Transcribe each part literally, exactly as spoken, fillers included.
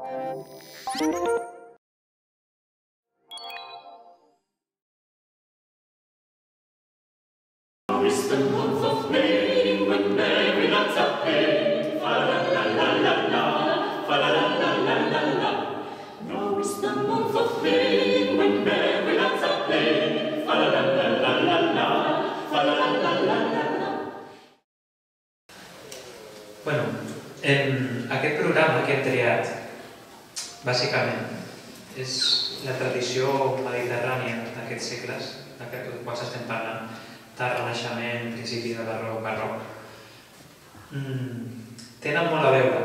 It's the month of May when Mary loves a pain. Fa la la la la la, fa la la la la la la. Now it's the month of May when Mary loves a pain. Fa la la la la la la, fa la la la la la la. Bueno, en aquest programa que hem triat, bàsicament, és la tradició mediterrània d'aquests segles, dels quals estem parlant, del Renaixement, principi de barroc, barroc, mm, tenen molt a veure.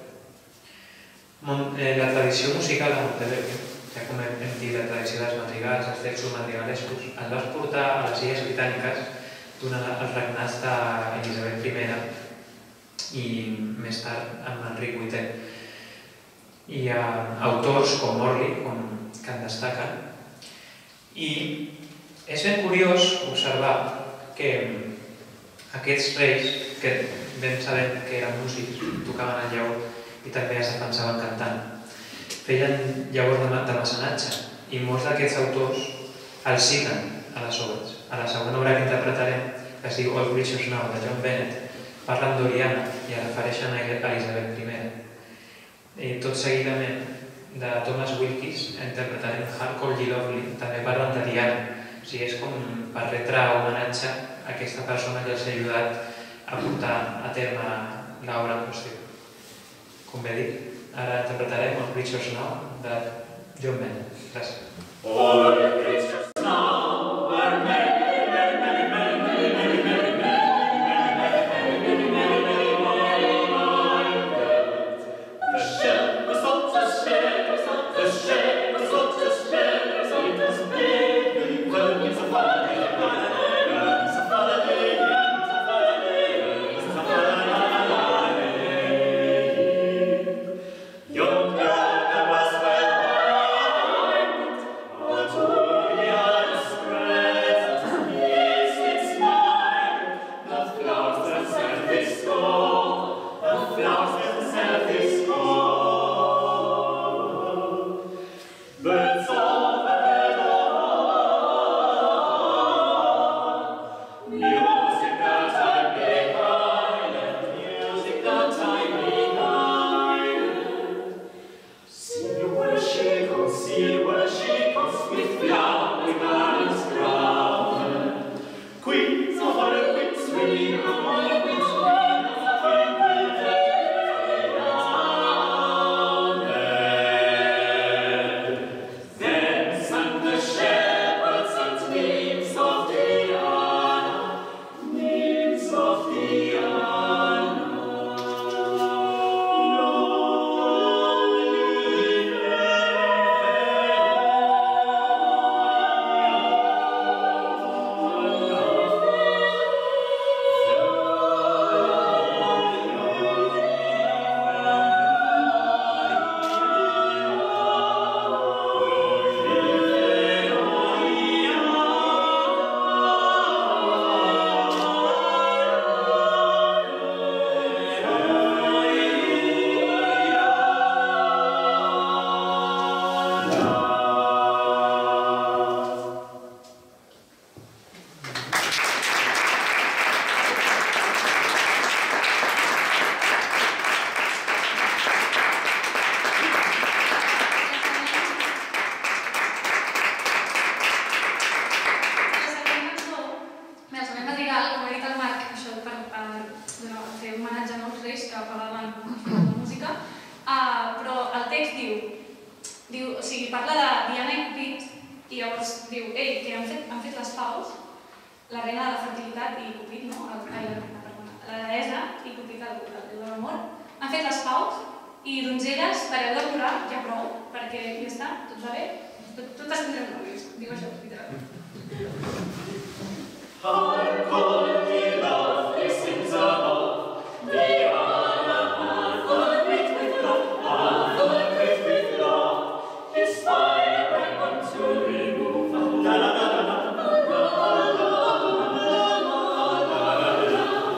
La tradició musical de Montevecchio, ja com hem dit, la tradició dels madrigals, els textos madrigalescos, els va portar a les Illes Britàniques durant els regnats d'Elisabet primera i més tard amb Enric vuitè. Hi ha autors com Morley que en destaquen i és ben curiós observar que aquests reis, que ben sabem que eren músics, tocaven el llaüt i també es defensaven cantant, feien llavors de mecenatge i molts d'aquests autors els citen a les obres. A la segona obra que interpretarem, que es diu All Creatures Now, de John Bennett, parlen d'Oriana i es refereixen a Elisabet primera. Tot seguidament, de Thomas Wilkes, interpretarem Harcourt Ye Lovely, també parlen de Diana. O sigui, és com per retre homenatge a aquesta persona que els ha ajudat a portar a terme l'obra en qüestió. Com bé dic, ara interpretarem All Creatures Now de John Bennett. Gràcies. All creatures now are many, many, many, many, many, many, many, many, many, many, many, the shepherds of the shepherds, the shepherds of the shepherds of the baby. It's a holiday, it's a holiday, it's a holiday, it's a holiday. Young girl was well armed, but Julia's presence is its mine. The flowers that serve this gold, the flowers that serve this gold. Birds of the la reina de la fertilitat i Cupid, no? La deessa i Cupid, el déu de l'amor, han fet les paus i donzelles, pareu de plorar, ja prou, perquè ja està, tot va bé, totes tindrem nòvios, diu això, literalment. Harcourt ye lovely sings above, Diana, Harcourt with with love, Harcourt with with love, his fire I want to remove. La la la la la.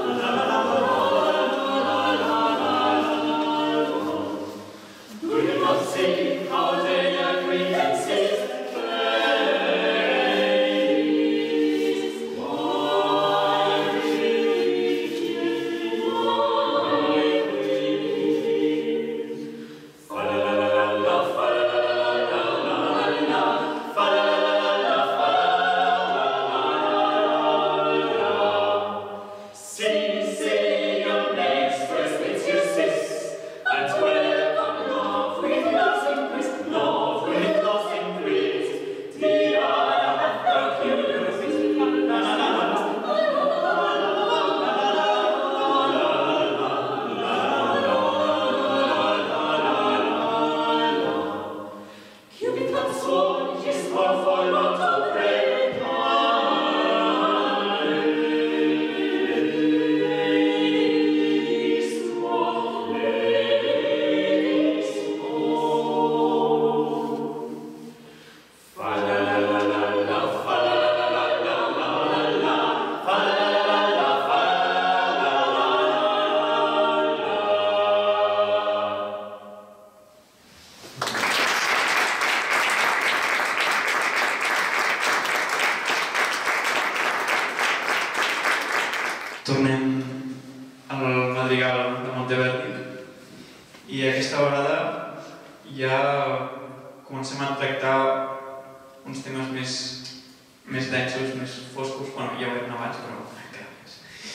Good enough. Tornem al madrigal de Monteverdi i aquesta vegada ja comencem a tractar uns temes més, més densos, més foscos, bueno, ja ho eren abans, però encara més.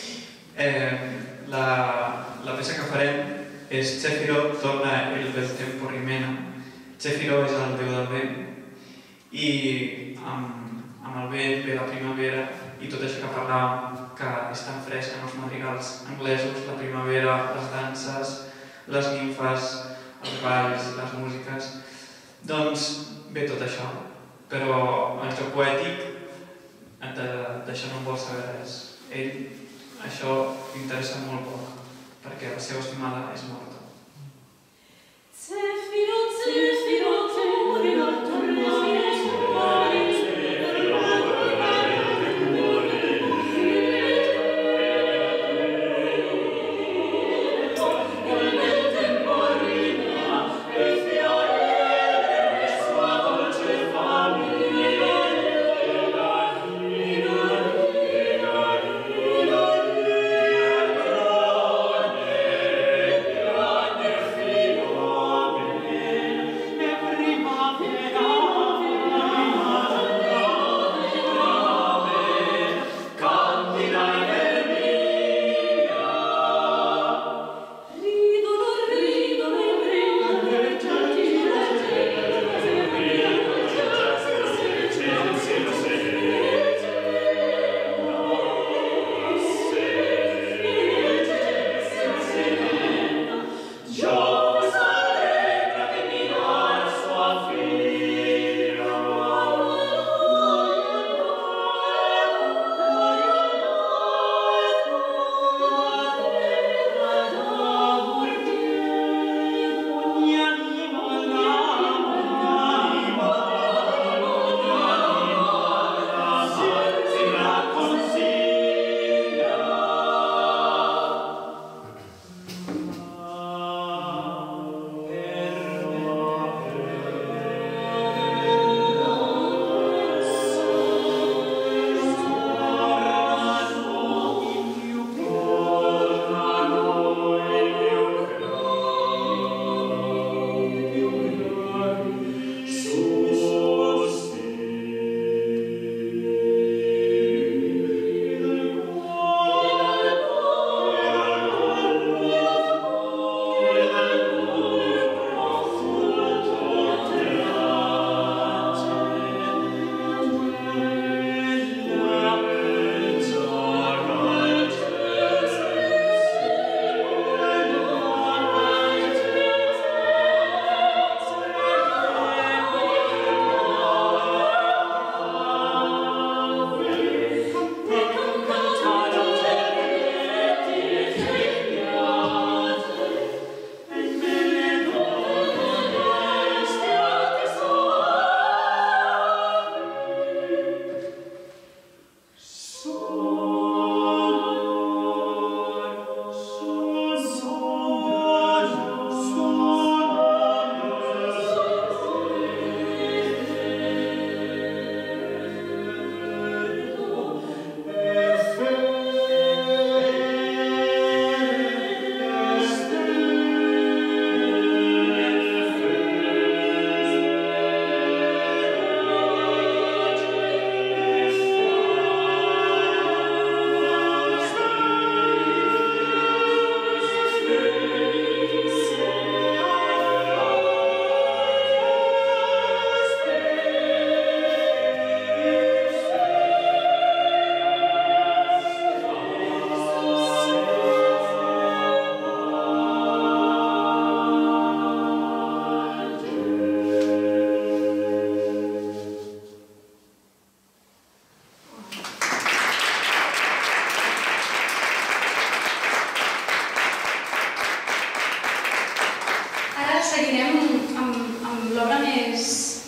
Eh, la, la peça que farem és Céfiro torna el del tempo rimena. Céfiro és el déu del vent i amb, amb el vent ve la primavera i tot això que parlàvem, que és tan fresc en els madrigals anglesos, la primavera, les danses, les nimfes, els balls, les músiques. Doncs ve tot això, però el joc poètic d'això no en vol saber res. Ell, això l'interessa molt poc, perquè la seva estimada és morta. Céfiro, Céfiro, Céfiro, Thank you.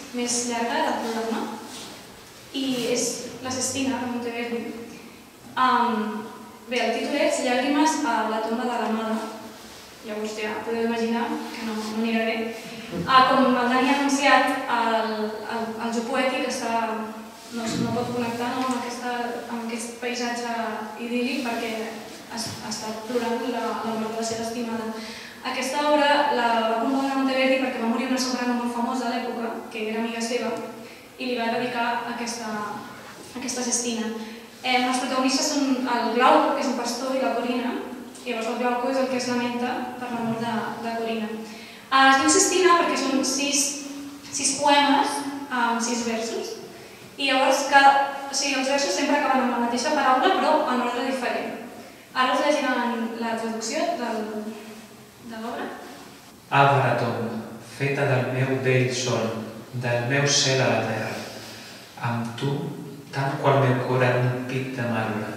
més llarga del programa i és La Sestina, de Monteverdi. Um, bé, el títol és Llàgrimes a la tomba de l'amada. Llavors ja podeu imaginar que no, no anirà bé. Uh, com el Dani ha anunciat, el, el, el jo poètic està, no, no pot connectar no, amb, aquesta, amb aquest paisatge idíl·lic perquè es, està plorant la, la mort de la seva estimada. Aquesta obra la va compondre a Monteverdi perquè va morir una soprano molt famosa a l'època, que era amiga seva, i li va dedicar aquesta, aquesta Sestina. Eh, els protagonistes són el Glauco, que és un pastor, i la Corina. I llavors el Glauco és el que es lamenta per la mort de, de Corina. Eh, es diu Sestina perquè són sis, sis poemes amb sis versos. I llavors que, o sigui, els versos sempre acaben amb la mateixa paraula però en ordre diferent. Ara us llegiran la traducció del, de l'obra. Àvara tomba, feta del meu vell son, del meu cel a la terra, amb tu, tant qual meu cor en un pit de marbre.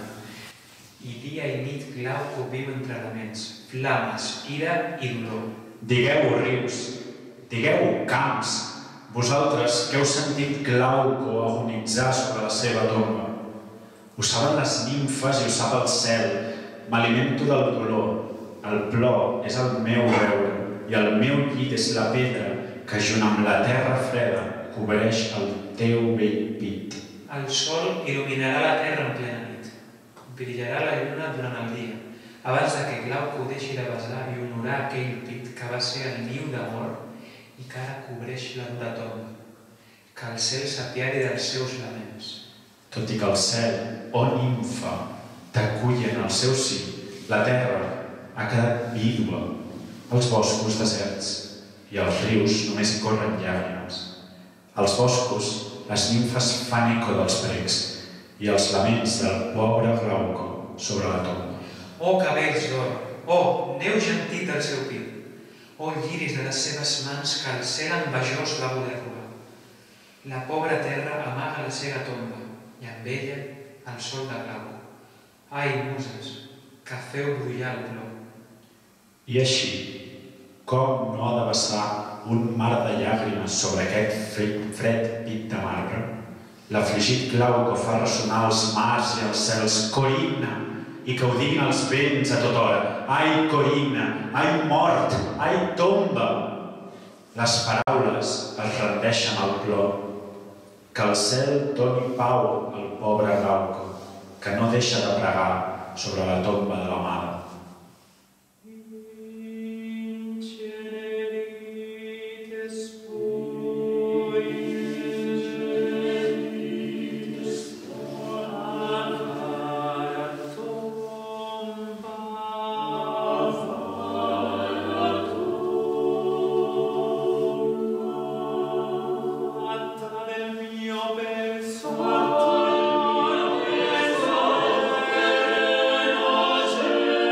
I dia i nit Glauco viu entre laments, flames, ira i dolor. Digueu rius, digueu camps, vosaltres que heu sentit Glauco agonitzar sobre la seva tomba. Ho saben les nimfes i ho sap el cel, m'alimento del dolor, el plor és el meu veure i el meu llit és la pedra que junt amb la terra freda cobreix el teu vell pit. El sol il·luminarà la terra en plena nit. Brillarà la lluna durant el dia, abans que Glauco deixi de besar i honorar aquell pit que va ser el niu d'amor i que ara cobreix la dura tomba. Que el cel s'apiadi dels seus laments. Tot i que el cel, o nimfa, t'acullen al seu si, la terra ha quedat vídua, els boscos deserts i els rius només hi corren llàgrimes. Als boscos, les nimfes fan eco dels precs i els laments del pobre Glauco sobre la tomba. Oh, cabells d'or! Oh, neu gentit del seu pit! Oh, lliris de les seves mans que el cel envejós va voler robar. La pobra terra amaga la seva tomba i amb ella el sol de Glauco. Ai, muses, que feu brollar el plor. I així, com no ha de vessar un mar de llàgrimes sobre aquest fred pit de marbre? L'afligit Glauco fa ressonar els mars i els cels Corina, i que ho diguin els vents a tota hora. Ai, Corina! Ai, mort! Ai, tomba! Les paraules es rendeixen al plor. Que el cel doni pau al pobre Glauco, que no deixa de pregar sobre la tomba de l'amada. Sono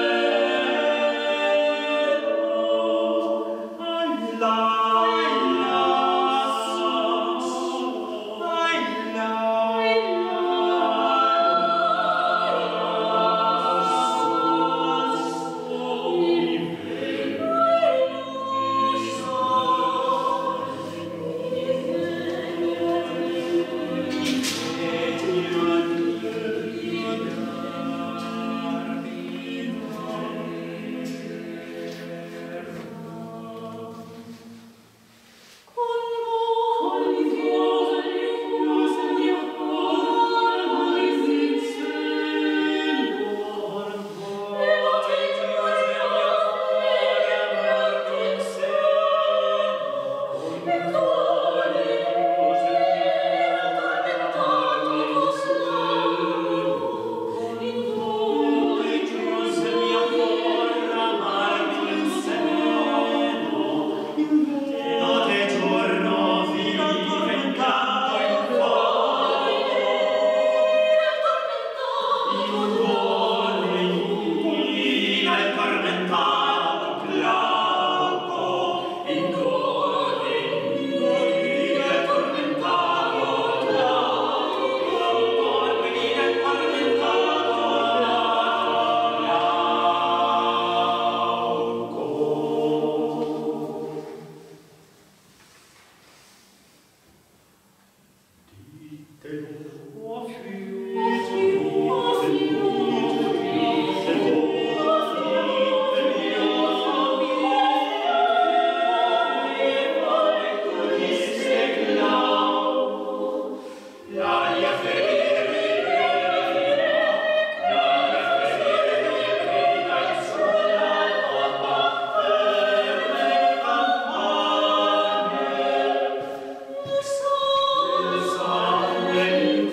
When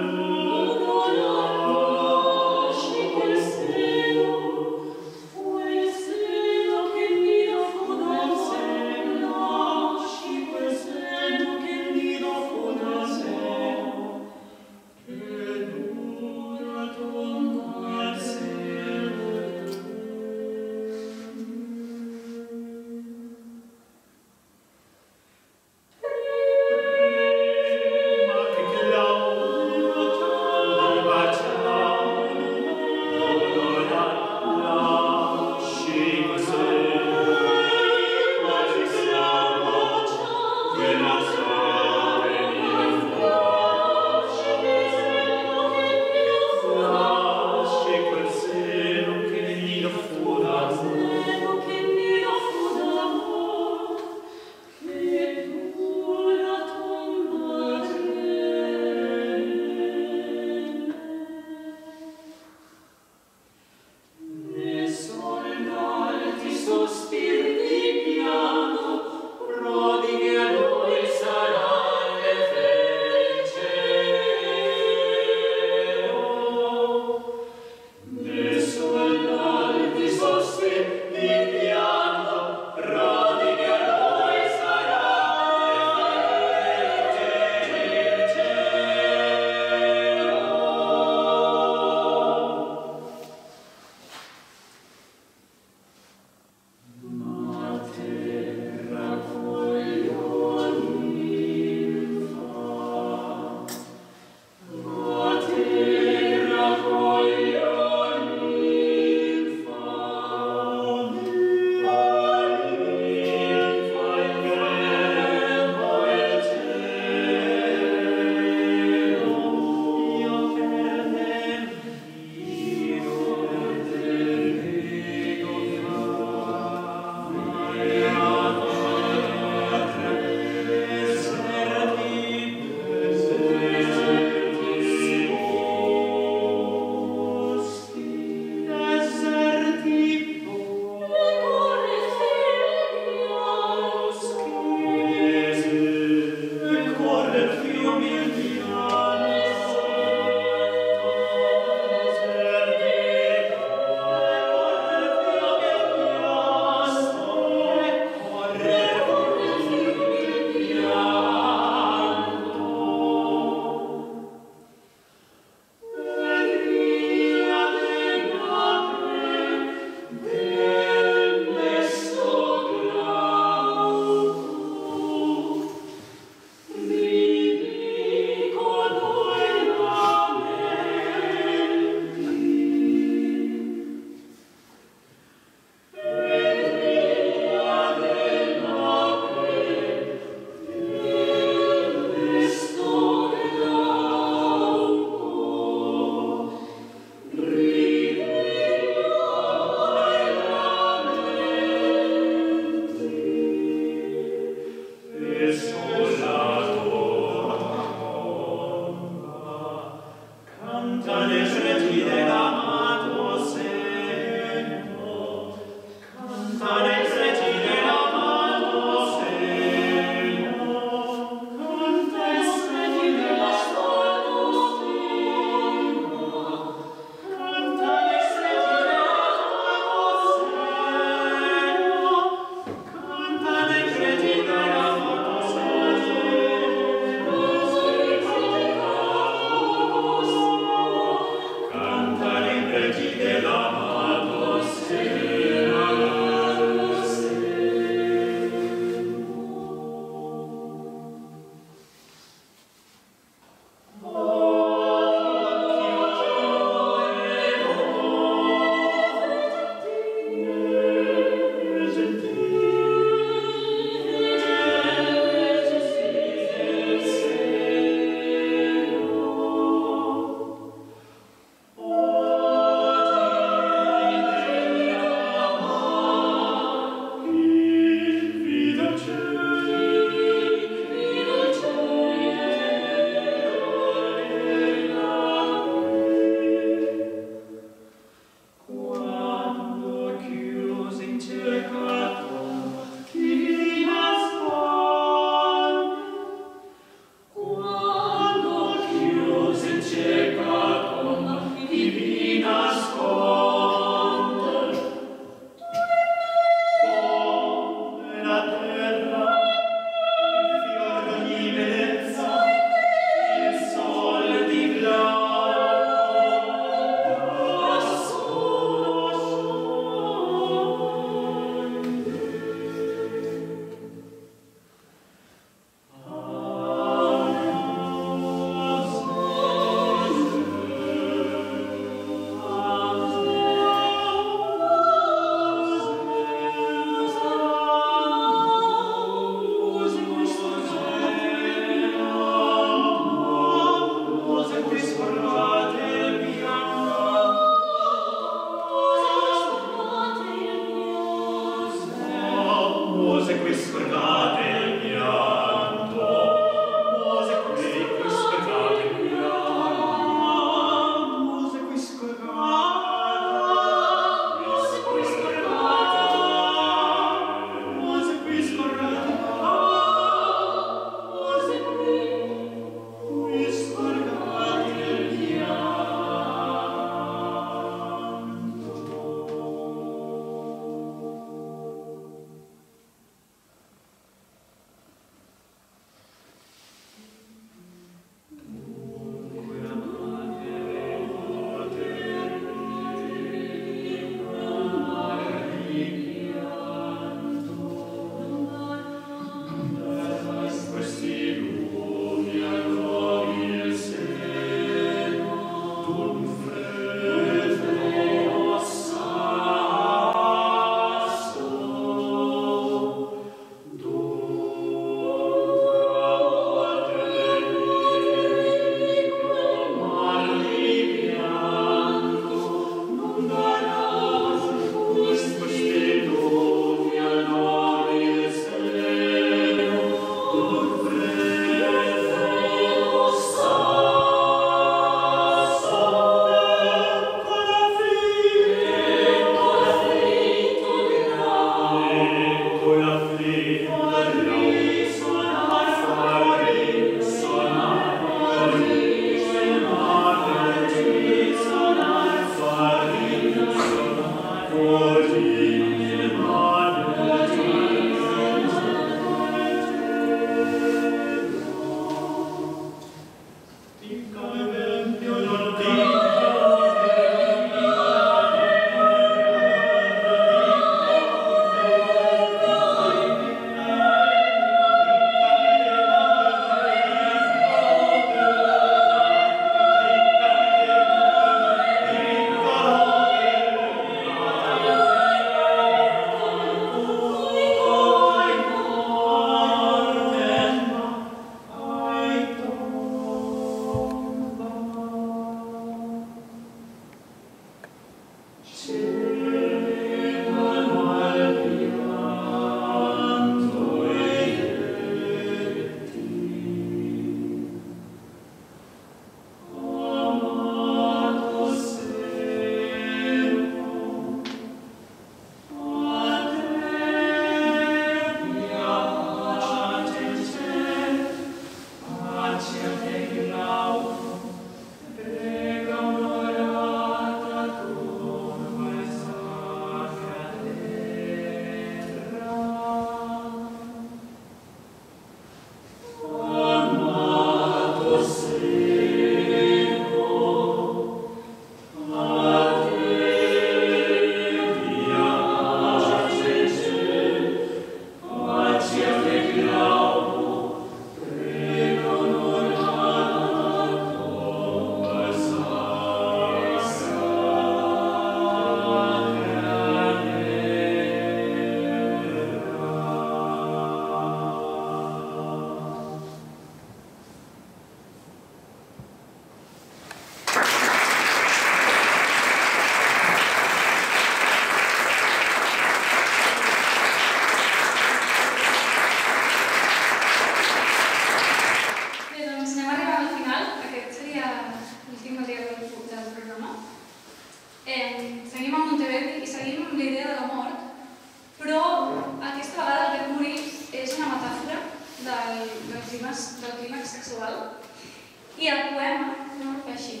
val? I el poema fa així.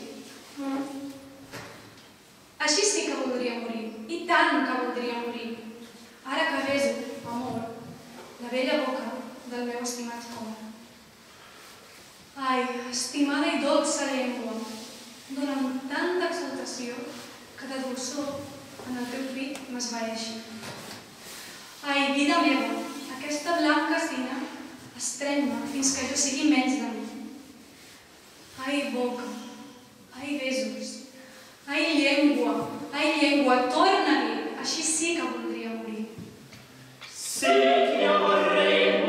Així sí que voldria morir, i tant que voldria morir. Ara que beso, amor, la vella boca del meu estimat cor. Ai, estimada i dolça llengua, dona'm tanta exaltació que de dolçor en el teu pit m'esvaeixi. Ai, vida meva, aquesta blanca sina estreny-me fins que jo sigui menys de mi. Ai, boca, ai, besos, ai, llengua, ai, llengua, torna-hi, així sí que voldria morir. Sì che io vorrei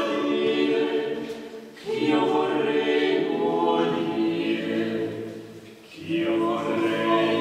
morire, che io vorrei morire, che io vorrei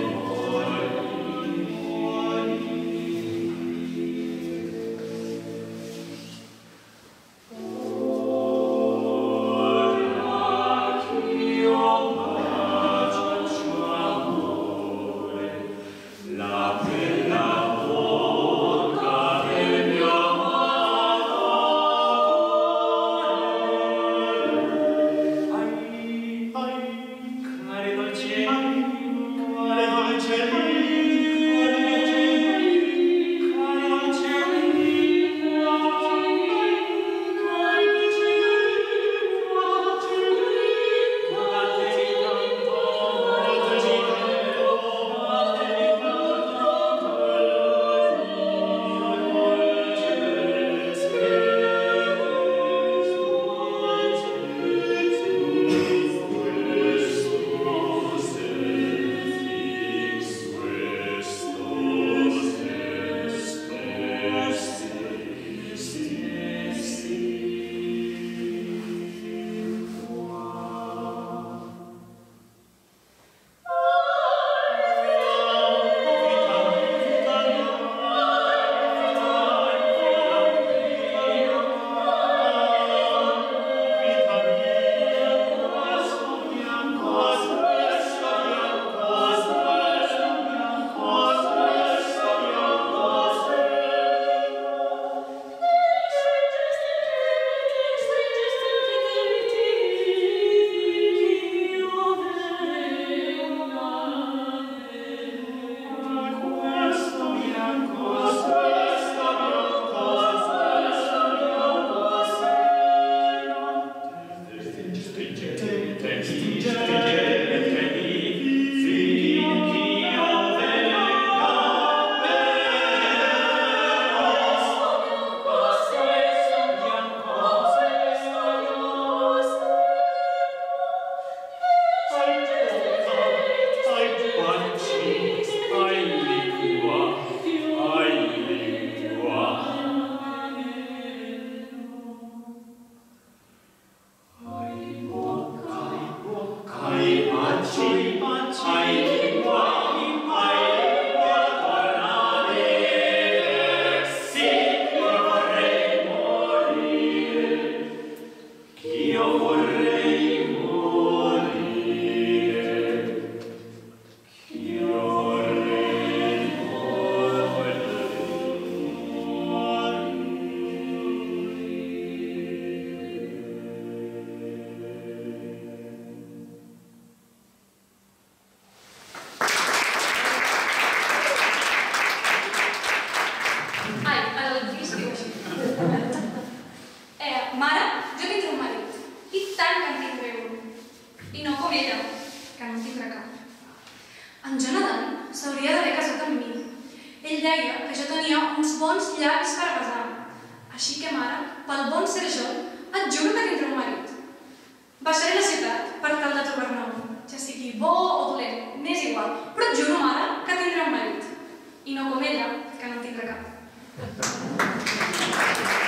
I no com ella, que no en tindrà cap.